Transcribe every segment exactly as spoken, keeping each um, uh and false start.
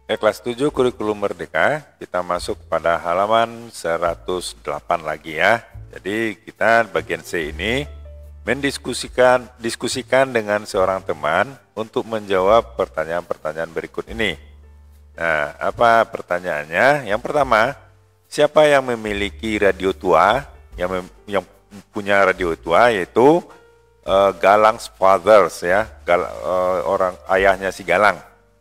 Eh, kelas tujuh Kurikulum Merdeka, kita masuk pada halaman seratus delapan lagi ya. Jadi kita bagian C ini mendiskusikan diskusikan dengan seorang teman untuk menjawab pertanyaan-pertanyaan berikut ini. Nah, apa pertanyaannya? Yang pertama, siapa yang memiliki radio tua, yang mem yang punya radio tua yaitu uh, Galang's Fathers ya, Gal uh, orang ayahnya si Galang.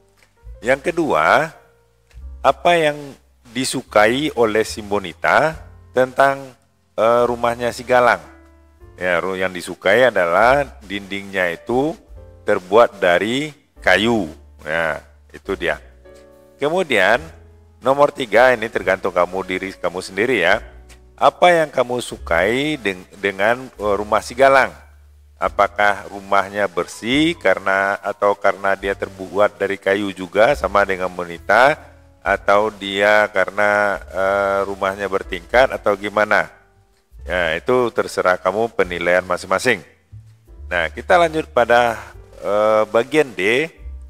Yang kedua, apa yang disukai oleh Simbonita tentang uh, rumahnya si Galang? Ya, yang disukai adalah dindingnya itu terbuat dari kayu. Ya, itu dia. Kemudian nomor tiga ini tergantung kamu diri kamu sendiri ya. Apa yang kamu sukai deng dengan uh, rumah si Galang? Apakah rumahnya bersih karena atau karena dia terbuat dari kayu juga sama dengan Bonita, atau dia karena uh, rumahnya bertingkat atau gimana? Ya, itu terserah kamu penilaian masing-masing. Nah, kita lanjut pada uh, bagian D,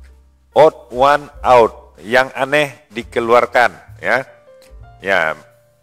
odd one out, yang aneh dikeluarkan ya. Ya,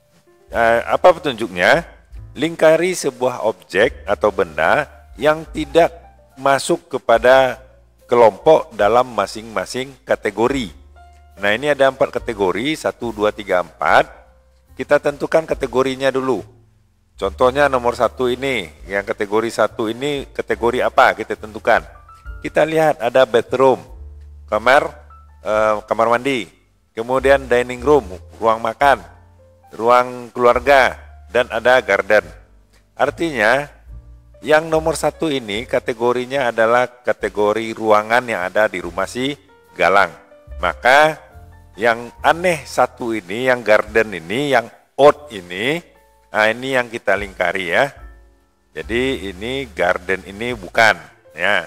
uh, apa petunjuknya? Lingkari sebuah objek atau benda yang tidak masuk kepada kelompok dalam masing-masing kategori. Nah, ini ada empat kategori, satu, dua, tiga, empat. Kita tentukan kategorinya dulu. Contohnya nomor satu ini, yang kategori satu ini kategori apa? Kita tentukan. Kita lihat ada bedroom, kamar, eh, kamar mandi, kemudian dining room, ruang makan, ruang keluarga, dan ada garden. Artinya, yang nomor satu ini kategorinya adalah kategori ruangan yang ada di rumah si Galang. Maka yang aneh satu ini, yang garden ini, yang odd ini, nah ini yang kita lingkari ya. Jadi ini garden ini bukan ya.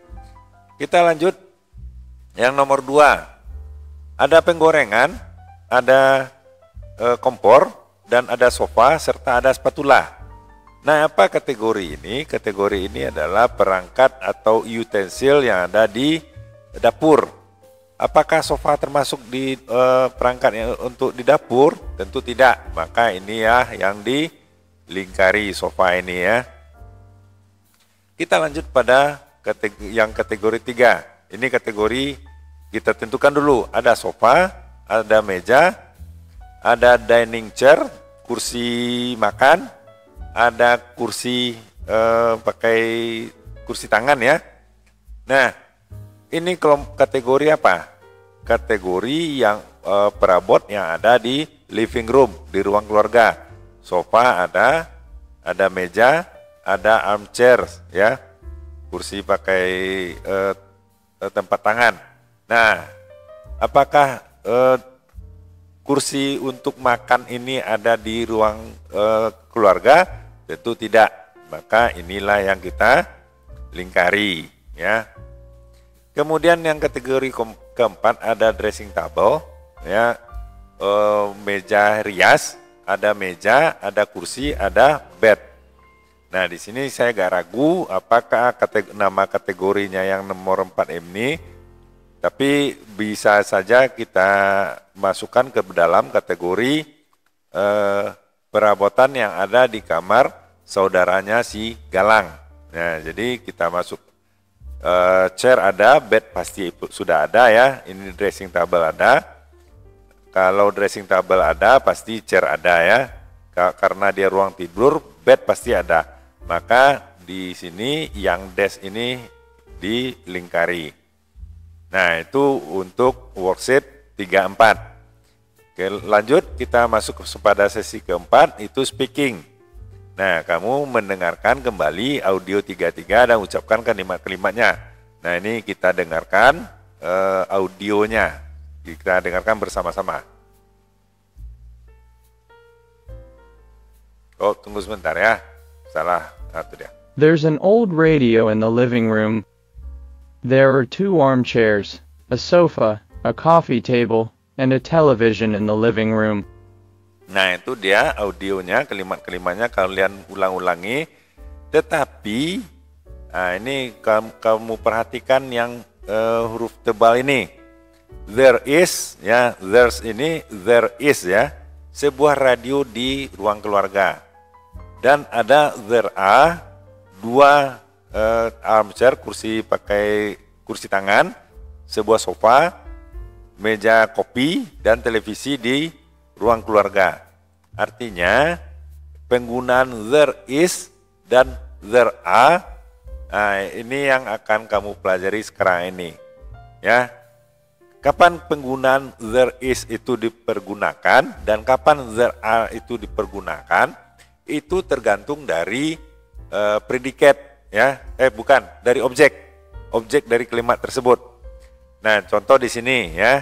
Kita lanjut yang nomor dua. Ada penggorengan, ada e, kompor, dan ada sofa serta ada spatula. Nah, apa kategori ini? Kategori ini adalah perangkat atau utensil yang ada di dapur. Apakah sofa termasuk di uh, perangkat yang untuk di dapur? Tentu tidak. Maka ini ya yang dilingkari sofa ini ya. Kita lanjut pada kategori, yang kategori tiga. Ini kategori kita tentukan dulu. Ada sofa, ada meja, ada dining chair, kursi makan, ada kursi eh, pakai kursi tangan ya. Nah, ini kategori apa? Kategori yang eh, perabot yang ada di living room, di ruang keluarga. Sofa ada, ada meja, ada armchair ya. Kursi pakai eh, tempat tangan. Nah, apakah eh, kursi untuk makan ini ada di ruang eh, keluarga? Tentu tidak. Maka inilah yang kita lingkari ya. Kemudian yang kategori keempat ada dressing table ya, e, meja rias, ada meja, ada kursi, ada bed. Nah, di sini saya agak ragu apakah kategori, nama kategorinya yang nomor empat ini, tapi bisa saja kita masukkan ke dalam kategori e, perabotan yang ada di kamar saudaranya si Galang. Nah, jadi kita masuk uh, chair ada, bed pasti sudah ada ya. Ini dressing table ada. Kalau dressing table ada, pasti chair ada ya. Karena dia ruang tidur, bed pasti ada. Maka di sini yang desk ini dilingkari. Nah, itu untuk worksheet tiga empat. Oke, lanjut kita masuk kepada sesi keempat, itu speaking. Nah, kamu mendengarkan kembali audio tiga tiga dan ucapkan kalimat-kalimatnya. Nah, ini kita dengarkan uh, audionya. Kita dengarkan bersama-sama. Oh, tunggu sebentar ya. Salah, satu dia. There's an old radio in the living room. There are two armchairs, a sofa, a coffee table, and a television in the living room. Nah, itu dia audionya, kalimat-kalimatnya kalian ulang-ulangi. Tetapi, nah ini kamu, kamu perhatikan yang uh, huruf tebal ini. there is, ya, there's ini, there is ya, sebuah radio di ruang keluarga. Dan ada there are, dua uh, armchair, kursi pakai kursi tangan, sebuah sofa, meja kopi, dan televisi di ruang keluarga. Artinya penggunaan there is dan there are, nah, ini yang akan kamu pelajari sekarang ini, ya. Kapan penggunaan there is itu dipergunakan dan kapan there are itu dipergunakan, itu tergantung dari uh, predikat, ya, eh bukan, dari objek, objek dari kalimat tersebut. Nah, contoh di sini, ya,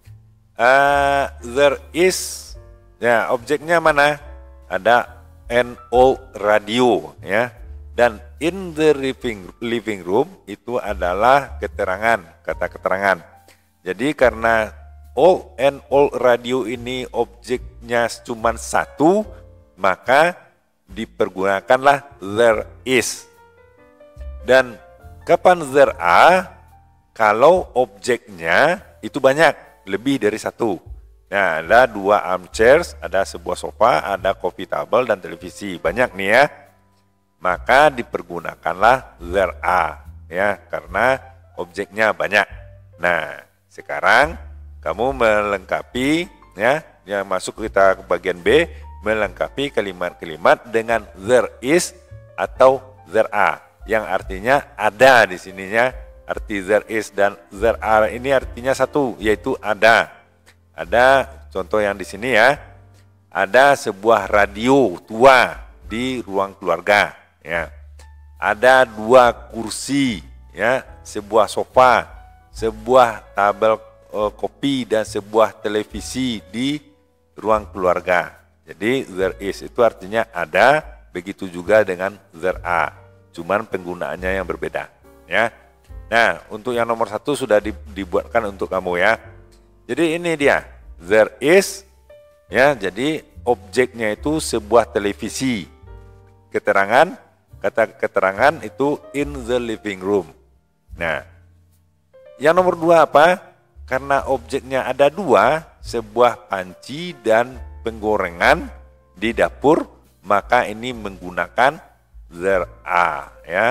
uh, there is, ya, objeknya mana? Ada an old radio, ya, dan in the living living room itu adalah keterangan, kata keterangan. Jadi karena old and old radio ini objeknya cuma satu, maka dipergunakanlah there is. Dan kapan there are? Kalau objeknya itu banyak, lebih dari satu. Nah, ada dua armchairs, ada sebuah sofa, ada coffee table dan televisi, banyak nih ya. Maka dipergunakanlah there are, ya, karena objeknya banyak. Nah, sekarang kamu melengkapi, ya, yang masuk kita ke bagian B, melengkapi kalimat-kalimat dengan there is atau there are, yang artinya ada di sininya. Arti there is dan there are ini artinya satu, yaitu ada. Ada contoh yang di sini, ya, ada sebuah radio tua di ruang keluarga, ya. Ada dua kursi, ya, sebuah sofa, sebuah tabel uh, kopi dan sebuah televisi di ruang keluarga. Jadi there is itu artinya ada, begitu juga dengan there are, cuman penggunaannya yang berbeda, ya. Nah, untuk yang nomor satu sudah dibuatkan untuk kamu, ya. Jadi ini dia, there is, ya, jadi objeknya itu sebuah televisi. Keterangan, kata keterangan itu in the living room. Nah, yang nomor dua apa? Karena objeknya ada dua, sebuah panci dan penggorengan di dapur, maka ini menggunakan there are, ya.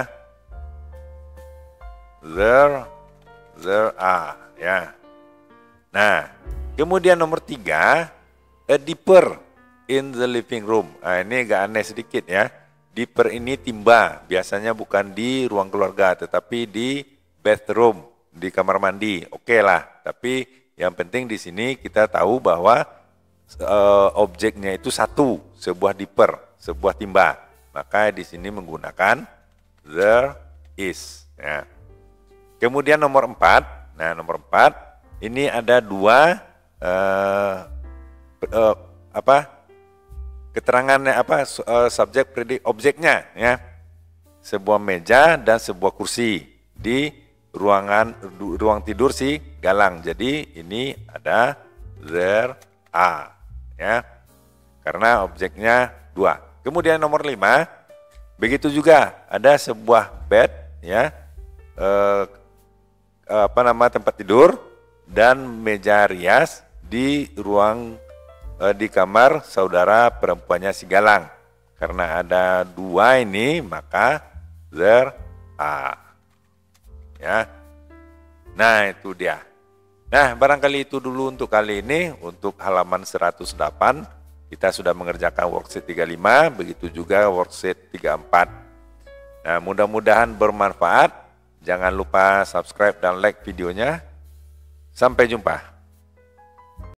There, there are, ya. Nah, kemudian nomor tiga, a dipper in the living room. Nah, ini agak aneh sedikit, ya. Dipper ini timba, biasanya bukan di ruang keluarga, tetapi di bathroom, di kamar mandi. Oke lah, tapi yang penting di sini kita tahu bahwa e, objeknya itu satu, sebuah dipper, sebuah timba. Maka di sini menggunakan there is, ya. Kemudian nomor empat, nah nomor empat ini ada dua e, e, apa keterangannya apa e, subjek predik objeknya, ya, sebuah meja dan sebuah kursi di ruangan ruang tidur si Galang. Jadi ini ada there are, ya, karena objeknya dua. Kemudian nomor lima, begitu juga ada sebuah bed, ya, eh, apa nama tempat tidur dan meja rias di ruang eh, di kamar saudara perempuannya si Galang. Karena ada dua ini, maka there are, ya. Nah, itu dia. Nah, barangkali itu dulu untuk kali ini. Untuk halaman seratus delapan kita sudah mengerjakan worksheet tiga puluh lima, begitu juga worksheet tiga puluh empat. Nah, mudah-mudahan bermanfaat. Jangan lupa subscribe dan like videonya. Sampai jumpa.